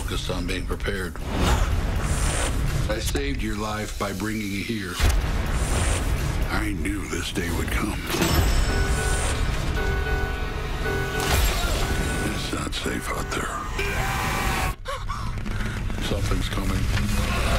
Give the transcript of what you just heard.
focused on being prepared. I saved your life by bringing you here. I knew this day would come. It's not safe out there. Something's coming.